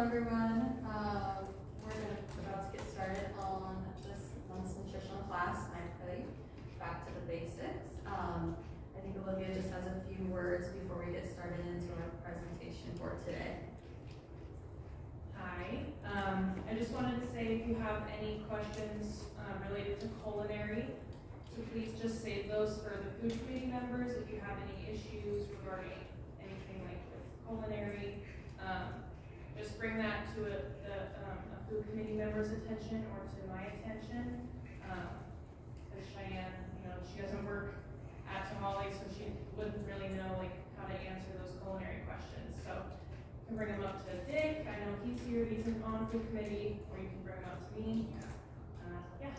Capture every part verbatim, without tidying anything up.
everyone. Um, we're gonna, about to get started on this month's nutritional class, My Plate, Back to the Basics. Um, I think Olivia just has a few words before we get started into our presentation for today. Hi. Um, I just wanted to say if you have any questions uh, related to culinary, so please just save those for the food committee members. If you have any issues regarding anything like with culinary, um, just bring that to a, the, um, a food committee member's attention or to my attention. Because um, Cheyenne, you know, she doesn't work at Tamale, so she wouldn't really know like how to answer those culinary questions. So you can bring them up to Dick. I know he's here. He's on food committee, or you can bring them up to me. Uh, yeah.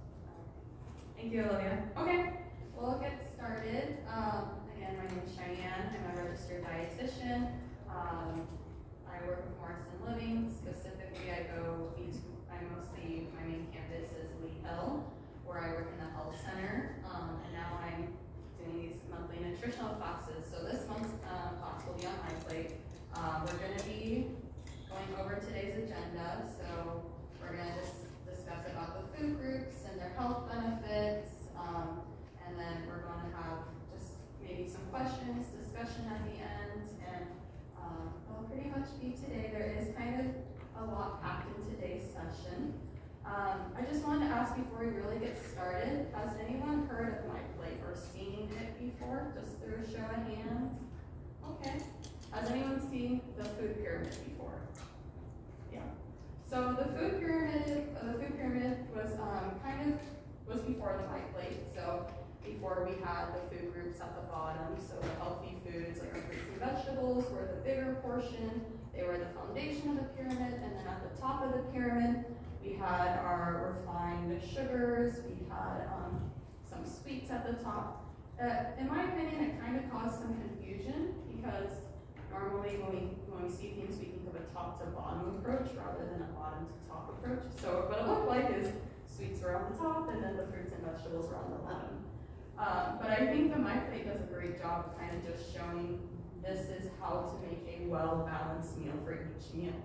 Thank you, Olivia. Okay, we'll get started. Um, again, my name is Cheyenne. I'm a registered dietitian. Um, I work with Morrison Living. Specifically, I go into, I mostly, my main campus is Lee Hill, where I work in the health center. Um, and now I'm doing these monthly nutritional classes. So this month's um, class will be on My Plate. Uh, we're going to be going over today's agenda. So we're going to just discuss about the food groups and their health benefits. Um, and then we're going to have just maybe some questions, discussion at the end. And um, that'll pretty much be today. There is kind of a lot packed in today's session. Um, I just wanted to ask before we really get started, has anyone heard of My Plate or seen it before? Just through a show of hands? Okay. Has anyone seen the food pyramid before? Yeah. So the food pyramid, uh, the food pyramid was um, kind of was before the My Plate. So before we had the food groups at the bottom. So the healthy foods like our fruits and vegetables were the bigger portion. They were the foundation of the pyramid, and then at the top of the pyramid, we had our refined sugars. We had um, some sweets at the top. Uh, in my opinion, it kind of caused some confusion because normally when we when we see things, we think of a top to bottom approach rather than a bottom to top approach. So what it looked like is sweets were on the top, and then the fruits and vegetables were on the bottom. Um, but I think the My Plate does a great job of kind of just showing this is how to make a well-balanced meal for each meal.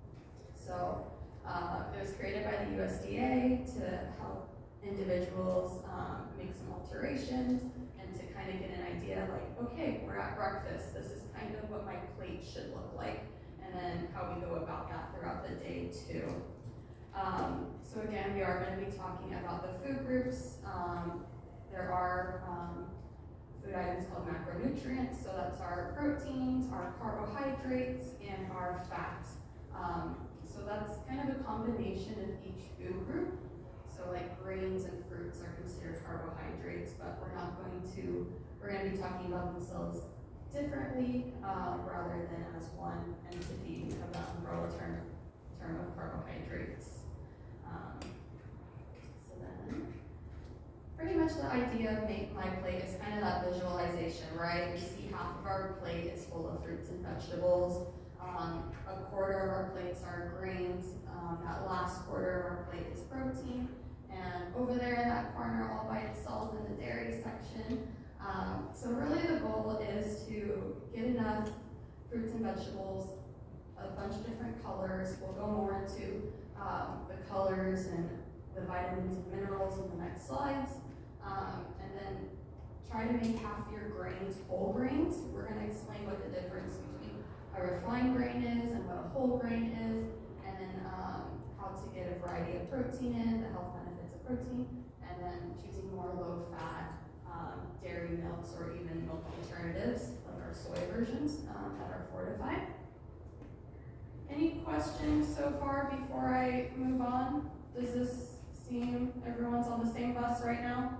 So uh, it was created by the U S D A to help individuals um, make some alterations and to kind of get an idea like, okay, we're at breakfast. This is kind of what my plate should look like. And then how we go about that throughout the day too. Um, so again, we are going to be talking about the food groups. Um, There are um, food items called macronutrients, so that's our proteins, our carbohydrates, and our fats. Um, so that's kind of a combination of each food group. So like grains and fruits are considered carbohydrates, but we're not going to, we're going to be talking about themselves differently uh, rather than as one entity of that umbrella term, term of carbohydrates. Um, so then, pretty much the idea of Make My Plate is kind of that visualization, right? We see half of our plate is full of fruits and vegetables. Um, a quarter of our plates are grains. Um, that last quarter of our plate is protein. And over there in that corner all by itself in the dairy section. Um, so really the goal is to get enough fruits and vegetables, a bunch of different colors. We'll go more into um, the colors and the vitamins and minerals in the next slides. Um, and then try to make half your grains whole grains. We're going to explain what the difference between a refined grain is and what a whole grain is, and then um, how to get a variety of protein in, the health benefits of protein, and then choosing more low-fat um, dairy milks or even milk alternatives, like our soy versions um, that are fortified. Any questions so far before I move on? Does this seem everyone's on the same bus right now?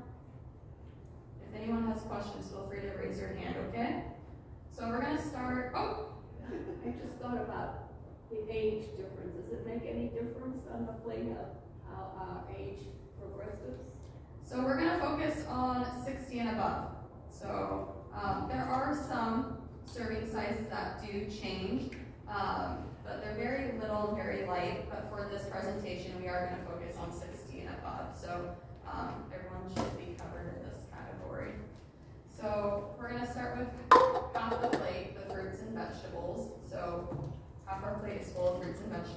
If anyone has questions, feel free to raise your hand, okay? So we're gonna start, oh! I just thought about the age difference. Does it make any difference on the plate of how our age progresses? So we're gonna focus on sixty and above. So um, there are some serving sizes that do change, um, but they're very little, very light. But for this presentation, we are gonna focus on sixty and above. So um, everyone should be covered in this category. So we're gonna start with half the plate, the fruits and vegetables. So half our plate is full of fruits and vegetables.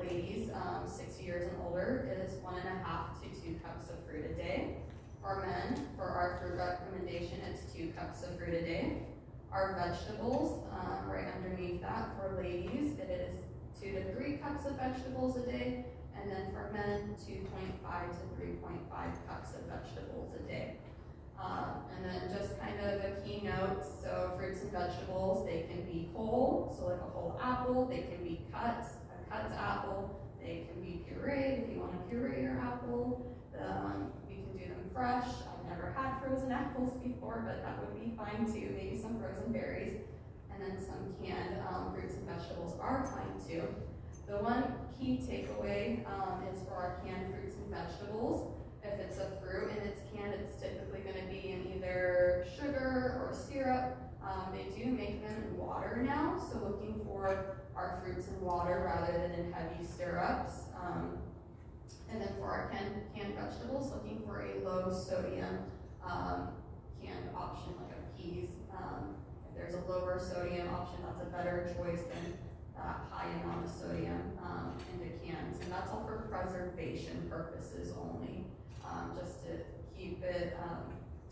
ladies, um, sixty years and older, is one and a half to two cups of fruit a day. For men, for our fruit recommendation, it's two cups of fruit a day. Our vegetables, um, right underneath that, for ladies, it is two to three cups of vegetables a day. And then for men, two point five to three point five cups of vegetables a day. Um, and then just kind of a key note, so fruits and vegetables, they can be whole, so like a whole apple, they can be cut, a cut apple, they can be pureed if you want to puree your apple. Um, we can do them fresh. I've never had frozen apples before, but that would be fine too, maybe some frozen berries. And then some canned um, fruits and vegetables are fine too. The one key takeaway um, is for our canned fruits and vegetables. If it's a fruit and it's canned, it's typically going to be in either sugar or syrup. Um, they do make them in water now, so looking for our fruits in water rather than in heavy syrups. Um, and then for our canned, canned vegetables, looking for a low sodium um, canned option like a peas. Um, if there's a lower sodium option, that's a better choice than that high amount of sodium um, into cans. And that's all for preservation purposes only. Um, just to keep it, um,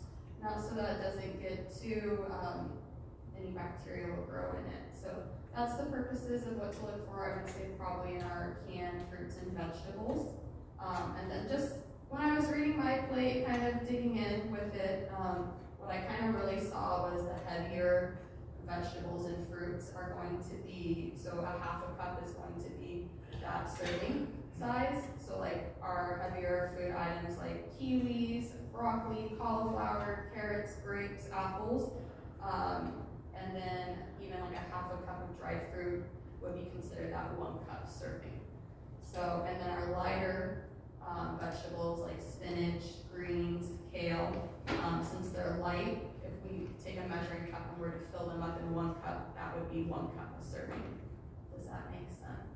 not so that it doesn't get too, um, any bacteria will grow in it. So that's the purposes of what to look for, I would say probably in our canned fruits and vegetables. Um, and then just when I was reading my plate, kind of digging in with it, um, what I kind of really saw was the heavier vegetables and fruits are going to be, so a half a cup is going to be that serving size. So like our heavier food items like kiwis, broccoli, cauliflower, carrots, grapes, apples, um, and then even like a half a cup of dried fruit would be considered that one cup serving. So, and then our lighter um, vegetables like spinach, greens, kale, um, since they're light, if we take a measuring cup and were to fill them up in one cup, that would be one cup of serving. Does that make sense?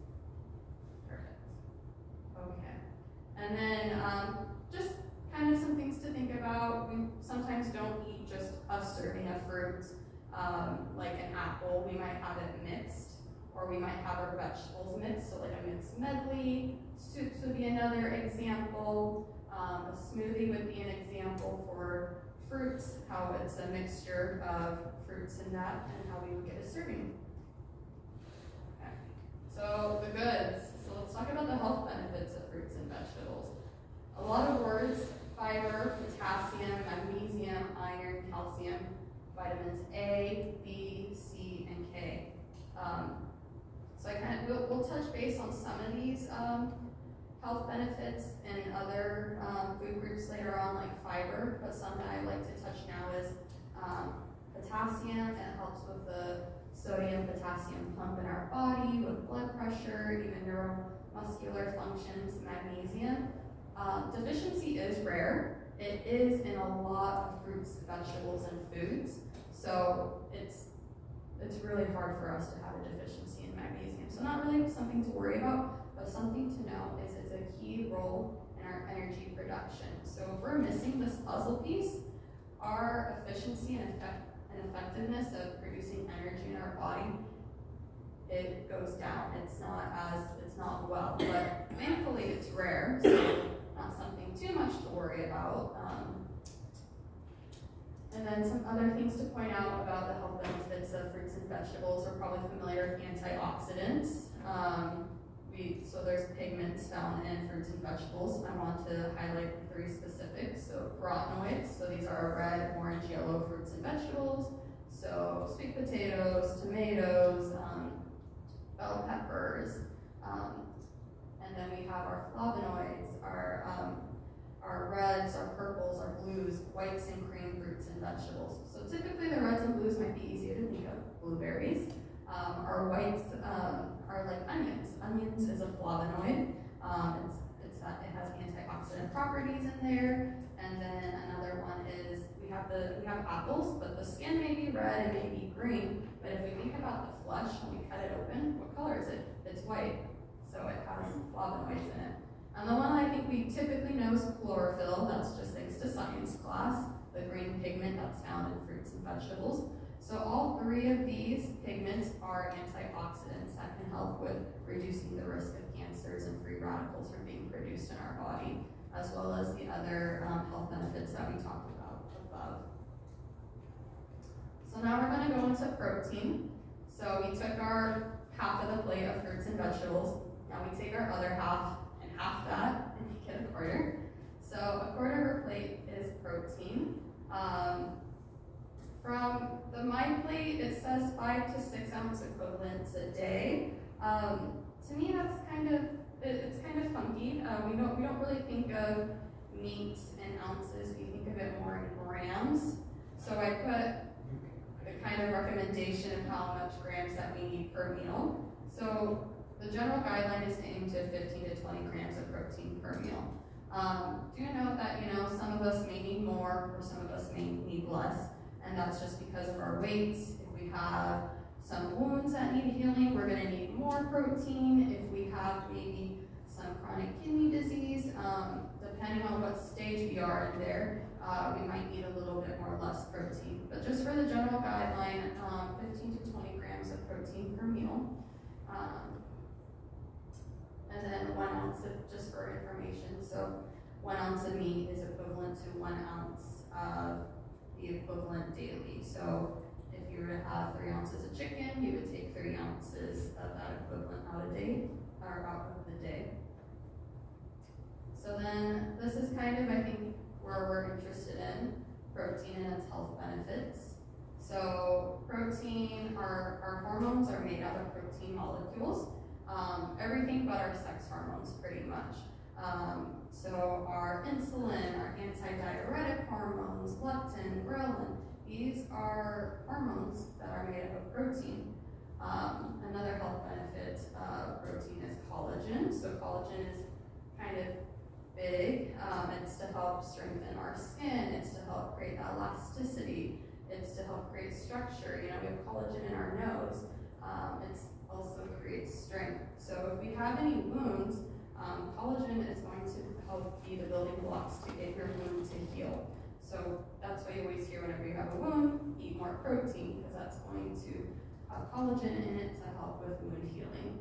Perfect. Okay. And then um, just kind of some things to think about. We sometimes don't eat just a serving of fruit, um, like an apple. We might have it mixed, or we might have our vegetables mixed, so like a mixed medley. Soups would be another example. Um, a smoothie would be an example for fruits, how it's a mixture of fruits and that, and how we would get a serving. Okay. So the goods. So let's talk about the health benefits of fruits and vegetables. A lot of words: fiber, potassium, magnesium, iron, calcium, vitamins A, B, C, and K. Um, so I kind of, we'll, we'll touch base on some of these um, health benefits and other um, food groups later on, like fiber, but some that I like to touch now is um, potassium. It helps with the sodium potassium pump in our body, with blood pressure, even neuromuscular functions. Magnesium. Um, deficiency is rare. It is in a lot of fruits, vegetables, and foods, so it's it's really hard for us to have a deficiency in magnesium. So not really something to worry about, but something to know is it's a key role in our energy production. So if we're missing this puzzle piece, our efficiency and, effect, and effectiveness of producing energy in our body, it goes down. It's not as, it's not well, but thankfully it's rare, so not something too much to worry about. Um, and then some other things to point out about the health benefits of fruits and vegetables. We're probably familiar with antioxidants. Um, we, so there's pigments found in fruits and vegetables. I want to highlight three specifics. So carotenoids, so these are red, orange, yellow fruits and vegetables. So sweet potatoes, tomatoes, um, bell peppers, um, and then we have our flavonoids, our um, our reds, our purples, our blues, whites, and cream fruits and vegetables. So typically the reds and blues might be easier to think of. Blueberries. Um, our whites um, are like onions. Onions is a flavonoid. Um, it's, it's uh, it has antioxidant properties in there. And then another one is we have the we have apples, but the skin may be red, it may be green. But if we think about the flesh when we cut it open, what color is it? It's white. So it has flavonoids in it. And the one I think we typically know is chlorophyll. That's just thanks to science class, the green pigment that's found in fruits and vegetables. So all three of these pigments are antioxidants that can help with reducing the risk of cancers and free radicals from being produced in our body, as well as the other um, health benefits that we talked about above. So now we're going to go into protein. So we took our half of the plate of fruits and vegetables. Now we take our other half and half that and make it a quarter. So a quarter of our plate is protein. Um, from the My Plate, it says five to six ounce equivalents a day. Um, to me, that's kind of it, it's kind of funky. Uh, we don't we don't really think of meat in ounces. We think of it more in grams. So I put a kind of recommendation of how much grams that we need per meal. So the general guideline is to aim to fifteen to twenty grams of protein per meal. Um, do note that, you know, some of us may need more or some of us may need less, and that's just because of our weights. If we have some wounds that need healing, we're going to need more protein. If we have maybe some chronic kidney disease, um, depending on what stage we are in there, uh, we might need a little bit more less protein. But just for the general guideline, um, fifteen to twenty grams of protein per meal. Um, and then one ounce of, just for information, so one ounce of meat is equivalent to one ounce of the equivalent daily. So if you were to have three ounces of chicken, you would take three ounces of that equivalent out a day, or out of the day. So then this is kind of, I think, where we're interested in protein and its health benefits. So protein, our, our hormones are made out of protein molecules. Um, everything but our sex hormones, pretty much. Um, so our insulin, our antidiuretic hormones, leptin, ghrelin, these are hormones that are made up of protein. Um, another health benefit of protein is collagen. So collagen is kind of big. Um, it's to help strengthen our skin. It's to help create elasticity. It's to help create structure. You know, we have collagen in our nose. Um, it's also creates strength. So if we have any wounds, um, collagen is going to help be the building blocks to get your wound to heal. So that's why you always hear whenever you have a wound, eat more protein, because that's going to have collagen in it to help with wound healing.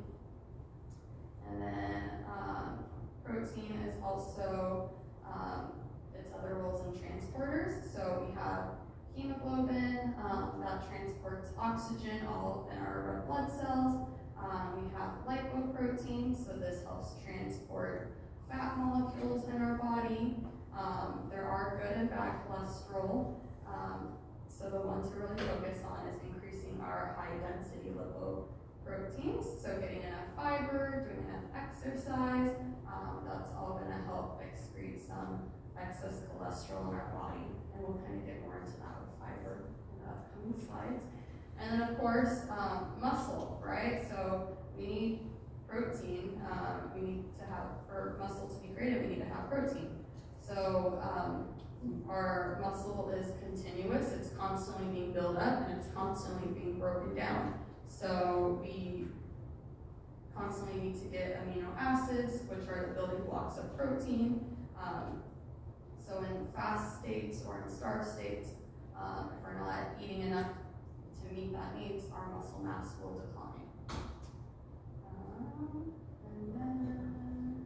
And then um, protein is also, um, its other roles in transporters. So we have hemoglobin, um, that transports oxygen all in our red blood cells. Um, we have lipoprotein, so this helps transport fat molecules in our body. Um, there are good and bad cholesterol. Um, so the one to really focus on is increasing our high density lipoproteins. So getting enough fiber, doing enough exercise, um, that's all going to help excrete some excess cholesterol in our body. And we'll kind of get more into that with fiber in the upcoming slides. And then of course, um, muscle, right? So we need protein. Um, we need to have, for muscle to be created, we need to have protein. So um, our muscle is continuous. It's constantly being built up and it's constantly being broken down. So we constantly need to get amino acids, which are the building blocks of protein. Um, so in fast states or in starved states, um, if we're not eating enough to meet that needs, our muscle mass will decline. Um, and then,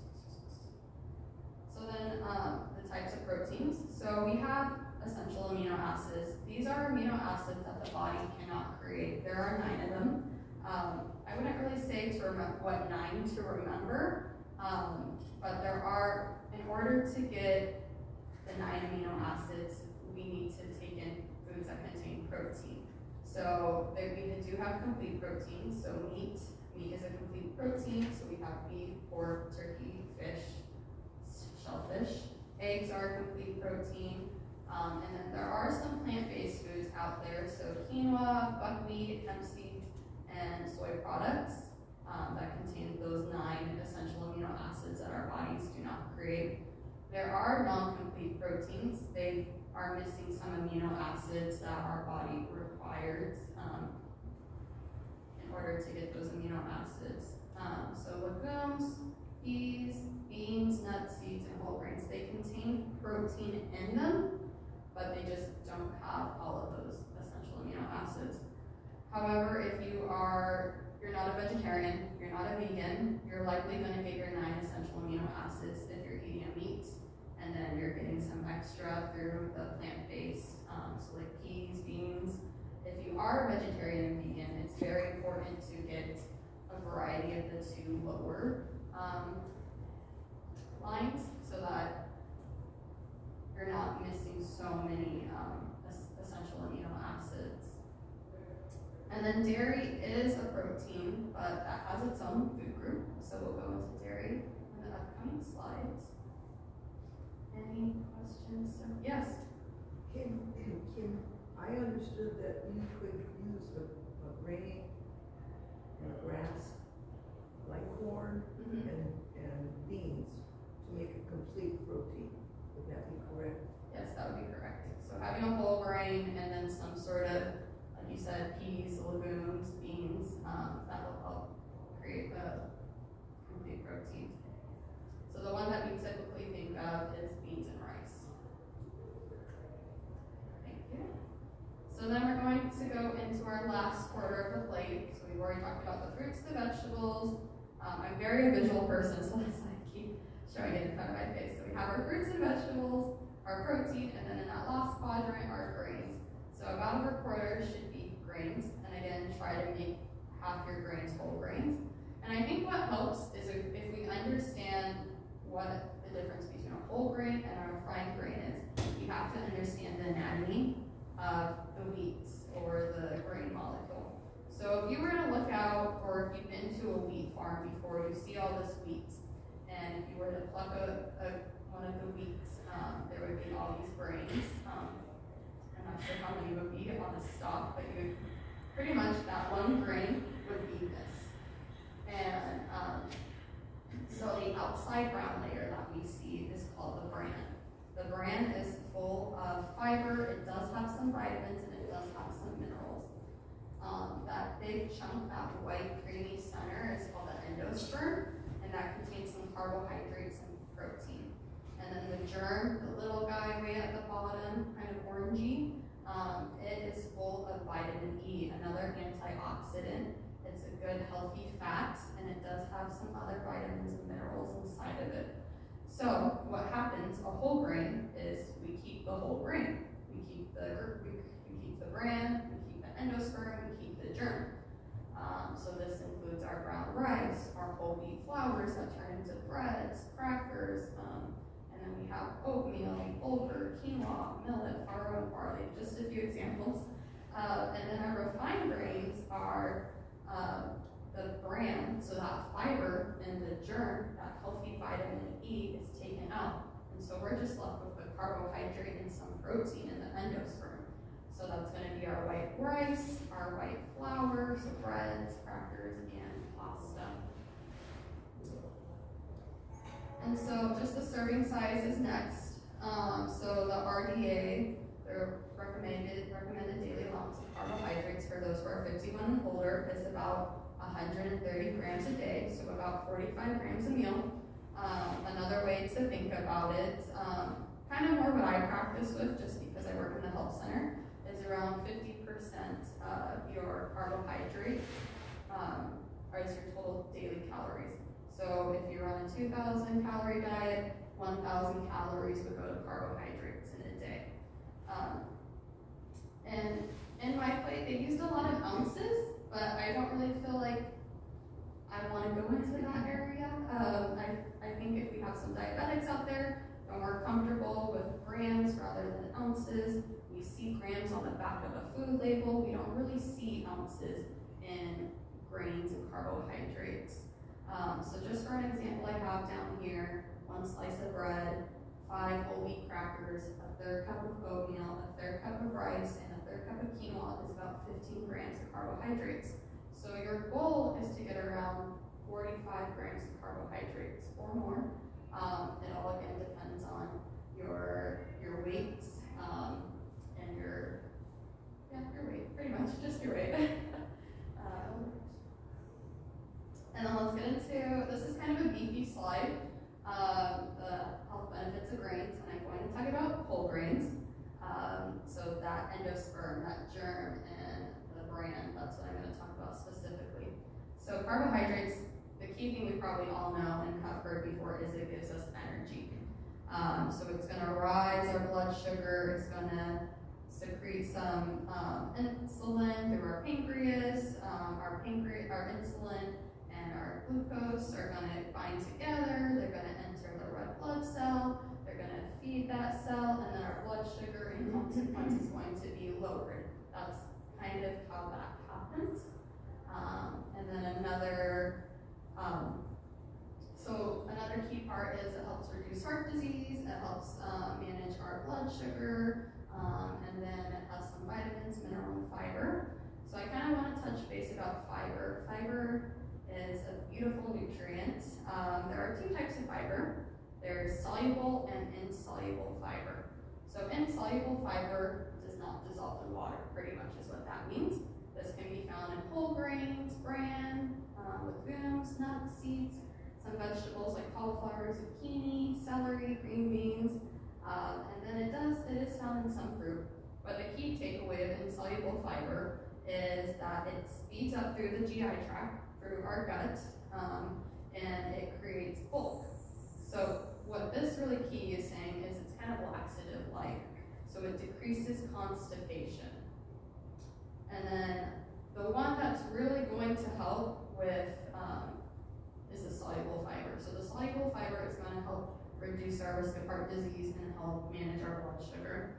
so then um, the types of proteins. So we have essential amino acids. These are amino acids that the body cannot create. There are nine of them. Um, I wouldn't really say to remember what nine to remember, um, but there are, in order to get the nine amino acids, we need to take in foods that contain protein. So they, we do have complete protein. So meat, meat is a complete protein. So we have beef, pork, turkey, fish, shellfish. Eggs are a complete protein. Um, and then there are some plant-based foods out there. So quinoa, buckwheat, hemp seeds, and soy products um, that contain those nine essential amino acids that our bodies do not create. There are non-complete proteins. They are missing some amino acids that our body requires um, in order to get those amino acids. Um, so legumes, peas, beans, nuts, seeds, and whole grains, they contain protein in them, but they just don't have all of those essential amino likely going to get your nine essential amino acids if you're eating a meat, and then you're getting some extra through the plant-based, um, so like peas, beans. If you are a vegetarian and vegan, it's very important to get a variety of the two lower um, lines so that you're not missing so many um, essential amino acids. And then dairy is a protein, but that has its own food group, so we'll go into dairy in the upcoming slides. Any questions? So, yes? Kim, Kim, I understood that you could use a, a grain and grass, like corn Mm-hmm. and, and beans, to make a complete protein. Would that be correct? Yes, that would be correct. So having a whole grain and then some sort of, like you said, peas, legumes, beans, um, that will help create a complete protein. So the one that we typically think of is beans and rice. Thank you. So then we're going to go into our last quarter of the plate. So we've already talked about the fruits, the vegetables. Um, I'm very a visual person, so that's why I keep showing it in front of my face. So we have our fruits and vegetables, our protein, and then in that last quadrant, our grains. So about a quarter should be grains, and again, try to make half your grains whole grains. And I think what helps is if we understand what the difference between a whole grain and a refined grain is, we have to understand the anatomy of the wheats or the grain molecule. So if you were to look out, or if you've been to a wheat farm before, you see all this wheat, and if you were to pluck a, a one of the wheats, um, there would be all these grains. Um, I'm not sure how many would be on the stalk, but you would, pretty much that one grain would be this. And um, so the outside brown layer that we see is called the bran. The bran is full of fiber, it does have some vitamins, and it does have some minerals. Um, that big chunk, that white creamy center, is called the endosperm, and that contains some carbohydrates and protein. And then the germ, the little guy way at the bottom, kind of orangey, um, it is full of vitamin E, another antioxidant. It's a good healthy fat, and it does have some other vitamins and minerals inside of it. So what happens, a whole grain, is we keep the whole grain. We keep the, we, we keep the bran, we keep the endosperm, we keep the germ. Um, so this includes our brown rice, our whole wheat flours that turn into breads, crackers, um, and then we have oatmeal, bulgur, quinoa, millet, farro, and barley, just a few examples. Uh, and then our refined grains are um, the bran, so that fiber in the germ, that healthy vitamin E, is taken out. And so we're just left with the carbohydrate and some protein in the endosperm. So that's going to be our white rice, our white flour, so breads, crackers, and pasta. And so just the serving size is next. Um, so the R D A, the recommended, recommended daily allowance of carbohydrates for those who are fifty-one and older, is about one hundred thirty grams a day, so about forty-five grams a meal. Um, another way to think about it, um, kind of more what I practice with, just because I work in the health center, is around fifty percent of your carbohydrate, um, or is your total daily calories. So if you're on a two thousand calorie diet, one thousand calories would go to carbohydrates in a day. Um, and in my plate, they used a lot of ounces, but I don't really feel like I want to go into that area. Um, I, I think if we have some diabetics out there who are more comfortable with grams rather than ounces, we see grams on the back of a food label. We don't really see ounces in grains and carbohydrates. Um, so just for an example, I have down here one slice of bread, five whole wheat crackers, a third cup of oatmeal, a third cup of rice, and a third cup of quinoa is about fifteen grams of carbohydrates. So your goal is to get around forty-five grams of carbohydrates or more. Um, it all again depends on your your weight um, and your yeah your weight, pretty much just your weight. um, and then let's get into, this is kind of a beefy slide. Um, the health benefits of grains, and I'm going to talk about whole grains. Um, so that endosperm, that germ, and the bran, that's what I'm going to talk about specifically. So carbohydrates, the key thing we probably all know and have heard before is it gives us energy. Um, so it's gonna rise our blood sugar, it's gonna secrete some um, insulin through our pancreas. Um, our pancreas, our insulin and our glucose are gonna bind together, they're gonna enter the red blood cell, they're gonna feed that cell, and then our blood sugar in consequence is going to be lowered. That's kind of how that happens. Um, and then another, um, so another key part is it helps reduce heart disease, it helps uh, manage our blood sugar, um, and then it has some vitamins, mineral, and fiber. So I kind of want to touch base about fiber. Fiber is a beautiful nutrient. Um, there are two types of fiber. There's soluble and insoluble fiber. So insoluble fiber does not dissolve in water, pretty much is what that means. This can be found in whole grains, bran, um, legumes, nuts, seeds, some vegetables like cauliflower, zucchini, celery, green beans, um, and then it does, it is found in some fruit. But the key takeaway of insoluble fiber is that it speeds up through the G I tract, through our gut, um, and it creates bulk. So what this really key is saying is it's kind of laxative-like. So it decreases constipation. And then the one that's really going to help with um, is the soluble fiber. So the soluble fiber is going to help reduce our risk of heart disease and help manage our blood sugar.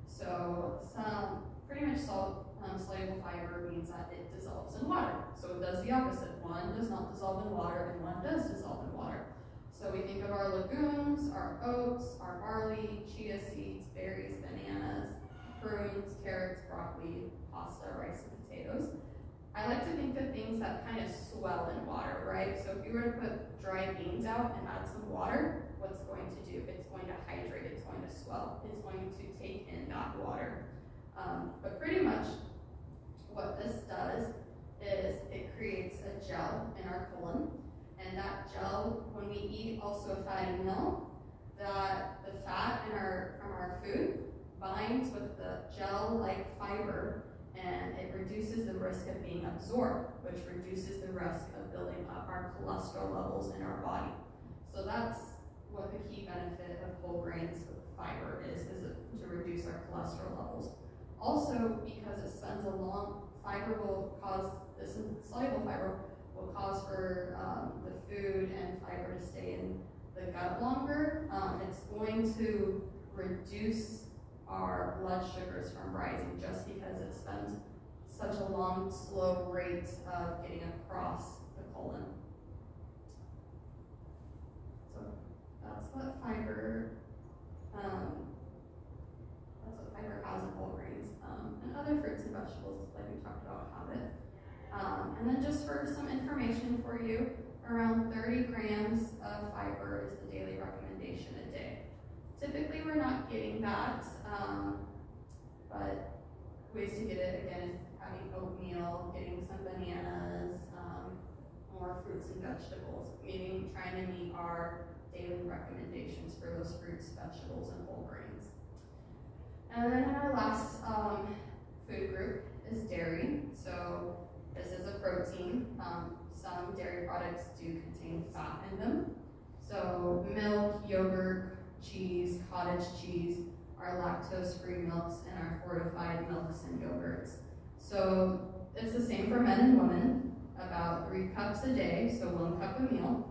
So some pretty much salt, um, soluble fiber means that it dissolves in water. So it does the opposite. One does not dissolve in water and one does dissolve in water. So we think of our legumes, our oats, our barley, chia seeds, berries, bananas, prunes, carrots, broccoli, pasta, rice, and potatoes. I like to think of things that kind of swell in water, right? So if you were to put dry beans out and add some water, what's it going to do? It's going to hydrate, it's going to swell, it's going to take in that water. Um, but pretty much what this does is it creates a gel in our colon, and that gel, when we eat also a fatty meal, that the fat in our from our food binds with the gel-like fiber, and it reduces the risk of being absorbed, which reduces the risk of building up our cholesterol levels in our body. So that's what the key benefit of whole grains with fiber is, is it, to reduce our cholesterol levels. Also, because it spends a long, fiber will cause, this soluble fiber will cause for um, the food and fiber to stay in the gut longer. Um, it's going to reduce our blood sugars from rising just because it spends such a long, slow rate of getting across the colon. So that's what fiber, um, that's what fiber has in whole grains. Um, and other fruits and vegetables, like we talked about, have it. Um, and then just for some information for you, around thirty grams of fiber is the daily recommendation a day. Typically, we're not getting that, um, but ways to get it, again, is having oatmeal, getting some bananas, um, more fruits and vegetables, meaning trying to meet our daily recommendations for those fruits, vegetables, and whole grains. And then our last um, food group is dairy. So this is a protein. Um, some dairy products do contain fat in them. So milk, yogurt, cheese, cottage cheese, our lactose-free milks, and our fortified milks and yogurts. So it's the same for men and women, about three cups a day, so one cup a meal.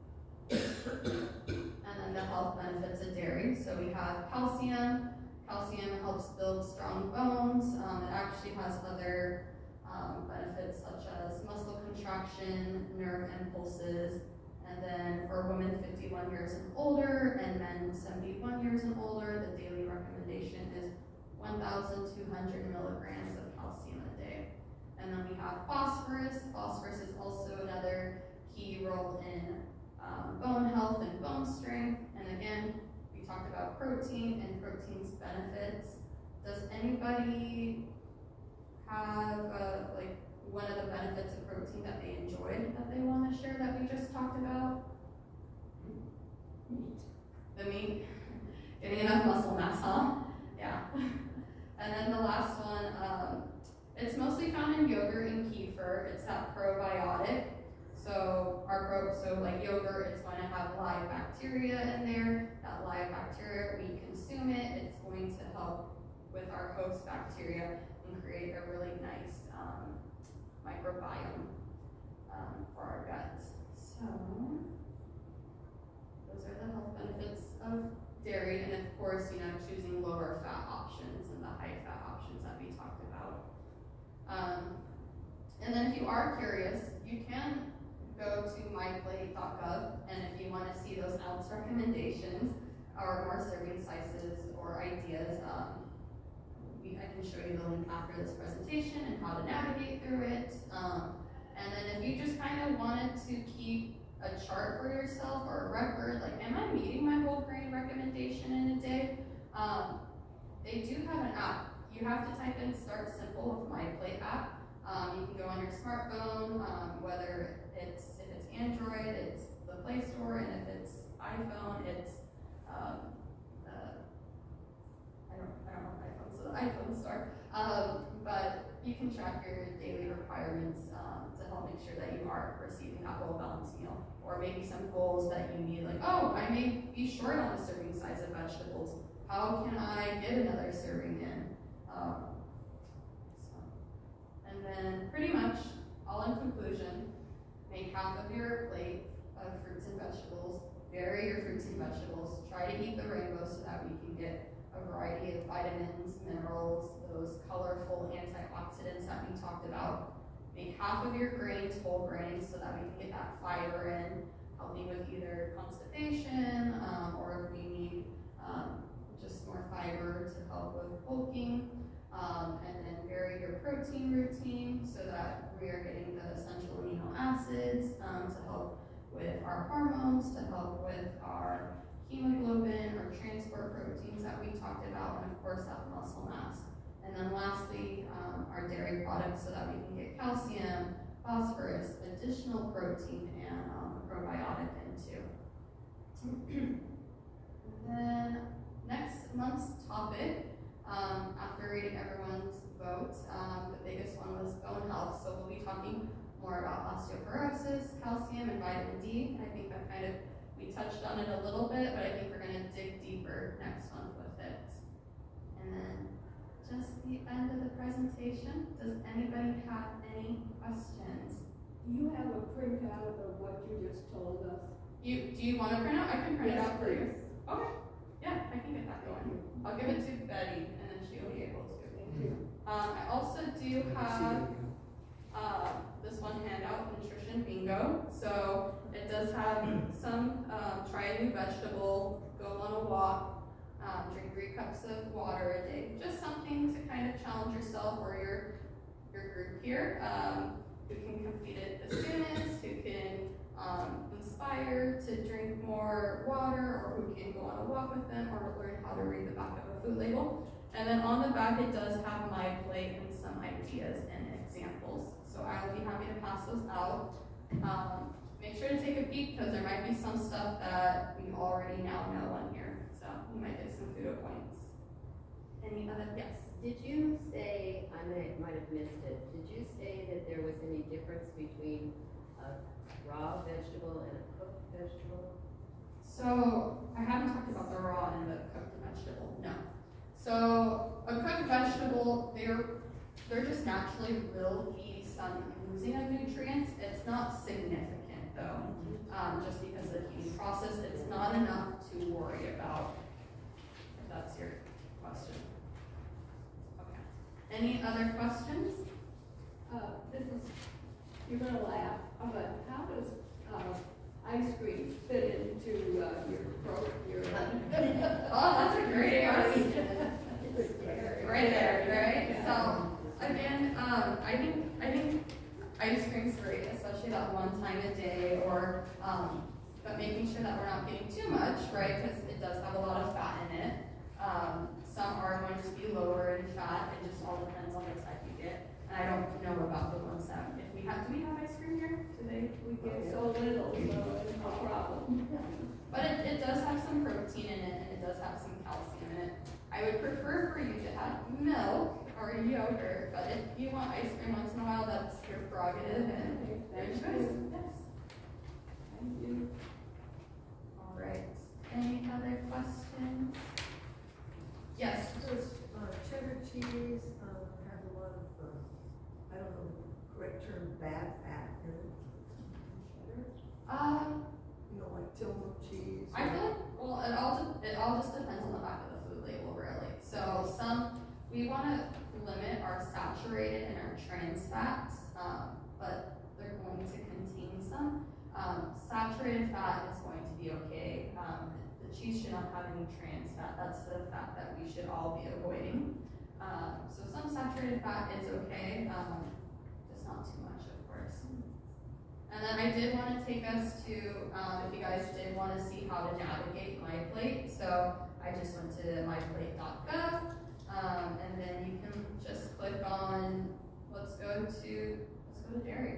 And then the health benefits of dairy. So we have calcium. Calcium helps build strong bones. Um, it actually has other um, benefits such as muscle contraction, nerve impulses, and then for women fifty-one years and older and men seventy-one years and older, the daily recommendation is one thousand two hundred milligrams of calcium a day. And then we have phosphorus. Phosphorus is also another key role in um, bone health and bone strength. And again, we talked about protein and protein's benefits. Does anybody have uh, like one of the benefits of protein that they enjoyed that they want to share that we just talked about? Meat. The meat. Getting enough muscle mass, huh? Yeah. And then the last one, um, it's mostly found in yogurt and kefir. It's that probiotic. So our our pro, so like yogurt, it's going to have live bacteria in there. That live bacteria, we consume it, it's going to help with our host bacteria and create a really nice um, microbiome um, for our gut. So, those are the health benefits of dairy, and of course, you know, choosing lower fat options and the high fat options that we talked about. Um, and then if you are curious, you can go to my plate dot gov, and if you want to see those ounce recommendations or more serving sizes or ideas, um, we, I can show you the link after this presentation and how to navigate through it. Um, and then if you just kind of wanted to keep a chart for yourself or a record, like, am I meeting my whole grain recommendation in a day? Um, they do have an app. You have to type in Start Simple with My Plate app. Um, you can go on your smartphone, um, whether it's, if it's Android, it's the Play Store, and if it's iPhone, it's, um, uh, I don't, I don't have iPhone, so the iPhone Store. Um, but you can track your daily requirements um, to help make sure that you are receiving that well-balanced meal. Or maybe some goals that you need, like, oh, I may be short on a serving size of vegetables. How can I get another serving in? Um, so. And then pretty much, all in conclusion, make half of your plate of fruits and vegetables. Vary your fruits and vegetables. Try to eat the rainbow so that we can get a variety of vitamins, minerals, those colorful antioxidants that we talked about. Make half of your grains whole grains so that we can get that fiber in, helping with either constipation, um, or if we need um, just more fiber to help with bulking. Um, and then vary your protein routine so that we are getting the essential amino acids um, to help with our hormones, to help with our hemoglobin or transport proteins that we talked about, and of course that muscle mass. And then lastly, um, our dairy products so that we can get calcium, phosphorus, additional protein, and um, a probiotic into. And then next month's topic, um, after reading everyone's vote, um, the biggest one was bone health. So we'll be talking more about osteoporosis, calcium, and vitamin D. I think that kind of, we touched on it a little bit, but I think we're going to dig deeper next month with it. And then just the end of the presentation. Does anybody have any questions? Do you have a printout of what you just told us? You do you want to print out? I can print it Yes, out for you. please. Okay. Yeah, I can get that going. I'll give it to Betty, and then she'll be able to. Thank you. Um, I also do have uh, this one handout, Nutrition Bingo. So it does have some, um, try a new vegetable, go on a walk, um, drink three cups of water a day. Just something to kind of challenge yourself or your, your group here. Um, who can complete it the soonest, who can um, inspire to drink more water, or who can go on a walk with them, or learn how to read the back of a food label. And then on the back, it does have my plate and some ideas and examples. So I will be happy to pass those out. Um, make sure to take a peek because there might be some stuff that we already now know on here. So you might get some kudo points. Any other, yes? Did you say, I might, might have missed it, did you say that there was any difference between a raw vegetable and a cooked vegetable? So I haven't talked about the raw and the cooked vegetable, no. So a cooked vegetable, they're they're just naturally will be some losing of nutrients. It's not significant though, um, just because of the heating process. It's not enough to worry about, if that's your question. Okay. Any other questions? Uh, this is, you're gonna laugh, uh, but how does, uh, ice cream fit into, uh, your pro, your? Oh, that's a great question. Right there, right? So again, um, I think I think ice cream's great, especially that one time a day, or um, but making sure that we're not getting too much, right? Because it does have a lot of fat in it. Um, some are going to be lower in fat. It just all depends on the type you get. And I don't know about the ones that if we have. Do we have ice cream here today? We get so little, so it's no problem. But it, it does have some protein in it, and it does have some calcium in it. I would prefer for you to have milk or yogurt, but if you want ice cream once in a while, that's your prerogative and your choice. Yes. Thank you. All right, any other questions? Yes, Does uh, cheddar cheese, um, have a lot of, uh, I don't know, the correct term, bad fat in it? Cheddar? um, You know, like Tillamook cheese? I feel like, well, it all, de- it all just depends on the back of the food label, really. So some, we wanna limit our saturated and our trans fats, um, but they're going to contain some. Um, saturated fat is going to be okay. Um, the cheese should not have any trans fat. That's the fat that we should all be avoiding. Um, so some saturated fat is okay, um, just not too much, of course. And then I did want to take us to, um, if you guys did want to see how to navigate MyPlate, so I just went to my plate dot gov, um, and then you can just click on, let's go to, let's go to dairy.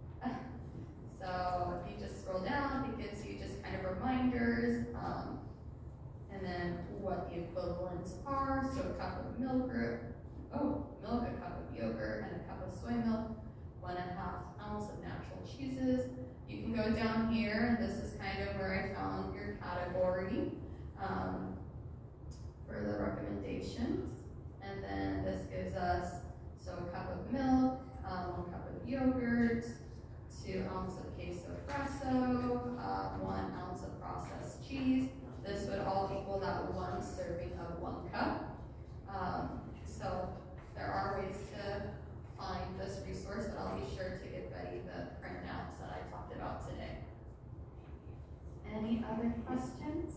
So if you just scroll down, it gives you just kind of reminders, um, and then what the equivalents are. So a cup of milk, or, oh, milk, a cup of yogurt, and a cup of soy milk, one and a half ounce of natural cheeses. You can go down here, and this is kind of where I found your category um, for the recommendations. And then this gives us, so a cup of milk, um, one cup of yogurt, two ounce of queso fresco, uh, one ounce of processed cheese. This would all equal that one serving of one cup. Um, so there are ways to find this resource, but I'll be sure to give Betty the printouts that I talked about today. Any other questions?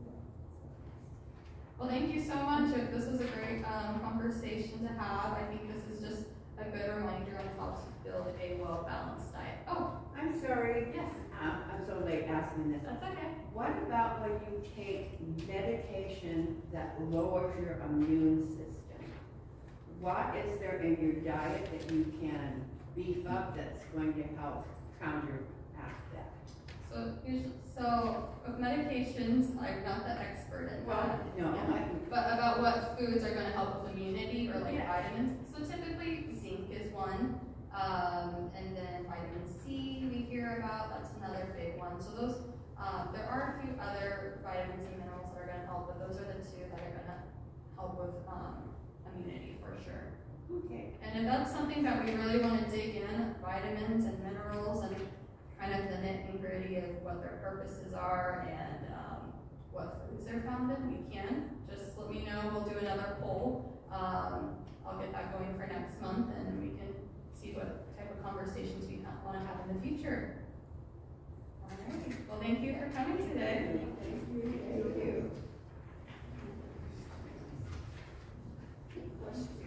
Well, thank you so much. This was a great um, conversation to have. I think this is just a good reminder on how to build a well-balanced diet. Oh, I'm sorry. yes, Uh, I'm so late asking this. that's okay. What about when you take medication that lowers your immune system? What is there in your diet that you can beef up that's going to help counteract that? So, usually, so with medications, I'm not the expert in Well, that. no, Yeah. I, But about what foods are going to help with immunity or like Yeah. vitamins. So typically zinc is one, um, and then vitamin C we hear about. That's another big one. So those, um, there are a few other vitamins and minerals that are going to help, but those are the two that are going to help with um, immunity for sure. okay. And if that's something that we really want to dig in, vitamins and minerals and kind of the nit and gritty of what their purposes are and um, what foods they're found in, we can. Just let me know, we'll do another poll. Um, I'll get that going for next month and we can see what type of conversations we want to have in the future. All right, well thank you for coming today. Thank you. Thank you. Questions?